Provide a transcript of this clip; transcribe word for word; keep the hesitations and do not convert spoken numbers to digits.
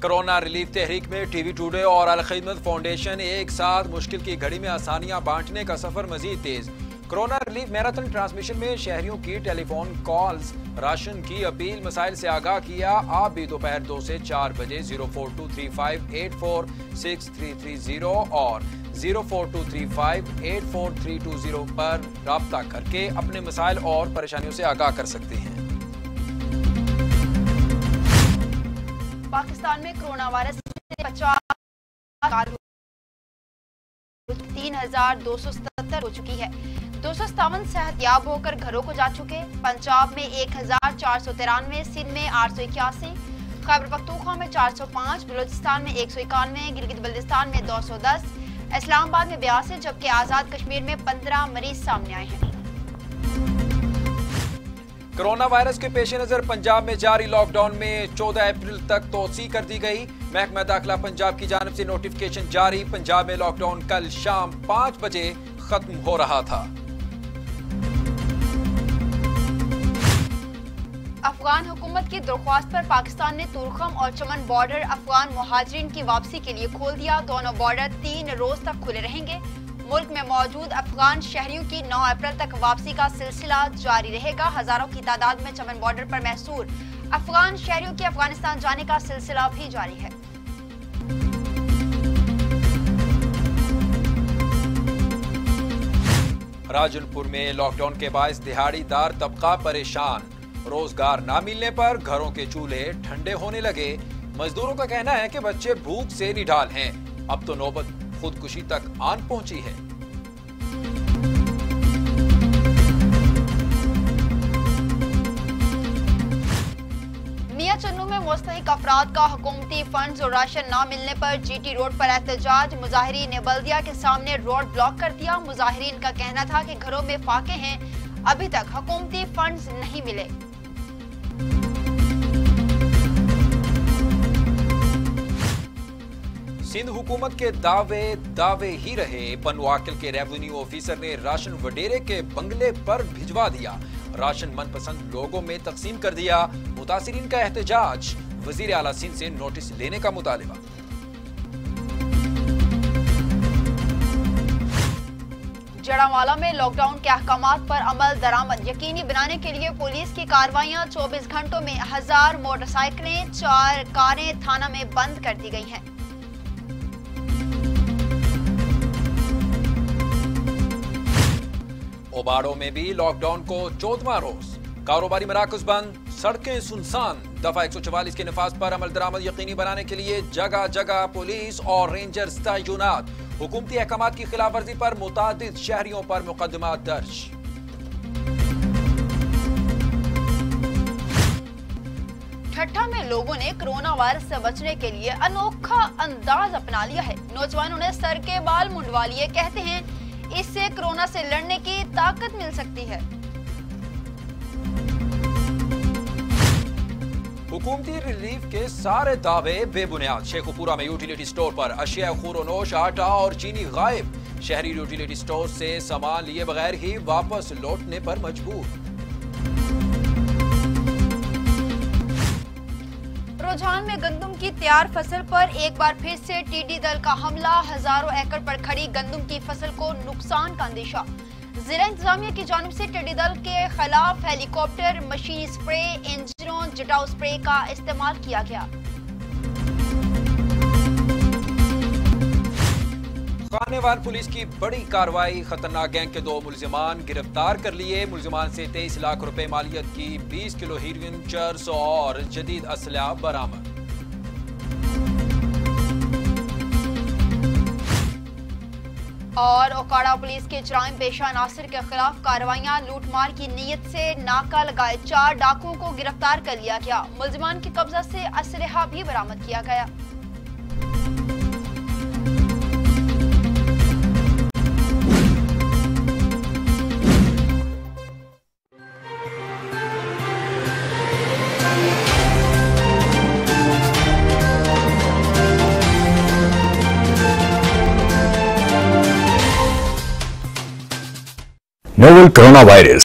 Corona relief तहरीक में TV today और अल खिदमत फाउंडेशन एक साथ मुश्किल की घड़ी में आसानियां बांटने का सफर मजीद तेज। कोरोना रिलीफ मैराथन ट्रांसमिशन में शहरियों की टेलीफोन कॉल्स, राशन की अपील, मसाइल से आगाह किया। आप भी दोपहर दो से चार बजे zero four two three five eight four six three three zero और zero four two three five eight four three two zero पर राब्ता करके अपने मसाइल और परेशानियों से आगाह कर सकते हैं। पाकिस्तान में कोरोना वायरस से पचास तीन हजार दो सौ सत्तर हो चुकी है। दो सौ सत्तावन सेहतयाब होकर घरों को जा चुके। पंजाब में एक हजार चार सौ तिरानवे, सिंध में आठ सौ इक्यासी, खैबर पख्तूनख्वा में चार सौ पाँच, बलूचिस्तान में एक सौ इक्यानवे, गिलगित बल्तिस्तान में दो सौ दस, इस्लामाबाद में बयासी, जबकि आजाद कश्मीर में पंद्रह मरीज सामने आए हैं। कोरोना वायरस के पेश नजर पंजाब में जारी लॉकडाउन में चौदह अप्रैल तक तोसी कर दी गई। महकमा दाखिला पंजाब की जानिब से नोटिफिकेशन जारी। पंजाब में लॉकडाउन कल शाम पाँच बजे खत्म हो रहा था। अफगान हुकूमत की दरख्वास्त पर पाकिस्तान ने तुरखम और चमन बॉर्डर अफगान मुहाजिरीन की वापसी के लिए खोल दिया। दोनों बॉर्डर तीन रोज तक खुले रहेंगे। मुल्क में मौजूद अफगान शहरियों की नौ अप्रैल तक वापसी का सिलसिला जारी रहेगा। हजारों की तादाद में चमन बॉर्डर पर महसूर अफगान शहरियों के अफगानिस्तान जाने का सिलसिला भी जारी है। राजनपुर में लॉकडाउन के बायस दिहाड़ीदार तबका परेशान। रोजगार ना मिलने पर घरों के चूल्हे ठंडे होने लगे। मजदूरों का कहना है कि बच्चे भूख से निढाल हैं। अब तो नौबत खुदकुशी तक आन पहुंची है। मियां चन्नू में मुस्तहिक अफराद का हुकूमती फंड्स और राशन न मिलने पर जीटी रोड पर एहतजाज। मुजाहिरीन ने बल्दिया के सामने रोड ब्लॉक कर दिया। मुजाहिरीन का कहना था कि घरों में फाके हैं, अभी तक हुकूमती फंड्स नहीं मिले। सिंध हुकूमत के दावे दावे ही रहे। पनवाकिल के रेवेन्यू ऑफिसर ने राशन वडेरे के बंगले पर भिजवा दिया। राशन मनपसंद लोगों में तकसीम कर दिया। मुतासिरीन का एहतजाज। वजीर आला सिंध से नोटिस लेने का मुतालिबा। जड़ावाला में लॉकडाउन के अहकामात पर अमल दरामद यकीनी बनाने के लिए पुलिस की कार्रवाइयां। चौबीस घंटों में हजार मोटरसाइकिलें, चार कारें थाना में बंद कर दी गई हैं। ओबाड़ो में भी लॉकडाउन को चौदहवां रोज। कारोबारी मराकज बंद, सड़कें सुनसान। दफा एक सौ चवालीस के नफाज पर अमल दरामद यकीनी बनाने के लिए जगह जगह पुलिस और रेंजर्स तैनात। हुकूमती अहकामात की खिलाफ वर्जी पर मुतादिद शहरियों पर मुकदमा दर्ज। ठट्ठा में लोगों ने कोरोना वायरस से बचने के लिए अनोखा अंदाज अपना लिया है। नौजवानों ने सर के बाल मुंडवा लिए। कहते हैं इससे कोरोना से लड़ने की ताकत मिल सकती है। हुकूमती रिलीफ के सारे दावे बेबुनियाद। शेखुपुरा में यूटिलिटी स्टोर पर अशिया खुरोनोश, आटा और चीनी गायब। शहरी यूटिलिटी स्टोर से सामान लिए बगैर ही वापस लौटने पर मजबूर। रुझान में गंदम की तैयार फसल पर एक बार फिर से टिड्डी दल का हमला। हजारों एकड़ पर खड़ी गंदम की फसल को नुकसान का अंदेशा। जिला इंतजामिया की जानिब से टिड्डी दल के खिलाफ हेलीकॉप्टर, मशीन स्प्रे, इंजनों, जटाऊ स्प्रे का इस्तेमाल किया गया। खानेवाल पुलिस की बड़ी कार्रवाई। खतरनाक गैंग के दो मुलजिमान गिरफ्तार कर लिए। मुलजिमान से तेईस लाख रुपए मालियत की बीस किलो हीरोइन, चर्स और जदीद असला बरामद। और ओकाड़ा पुलिस के जराइम पेशा नासिर के खिलाफ कार्रवाइयां। लूटमार की नीयत से नाका लगाए चार डाकुओं को गिरफ्तार कर लिया गया। मुलजिमान के कब्जा से असलहा भी बरामद किया गया। Novel coronavirus